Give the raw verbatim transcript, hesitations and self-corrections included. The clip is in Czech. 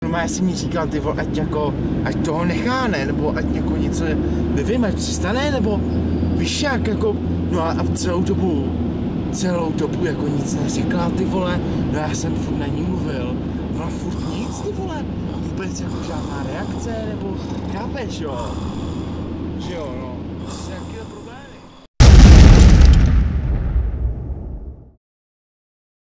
no má si mi říkal, ty vole, ať jako, ať toho nechá, ne, nebo ať jako něco, nevím, ať přestane, nebo víš jak, jako, no a, a celou dobu, celou dobu jako nic neřekla, ty vole, no já jsem furt na ní mluvil, ona furt nic, ty vole, vůbec jako žádná reakce, nebo chápeš, jo?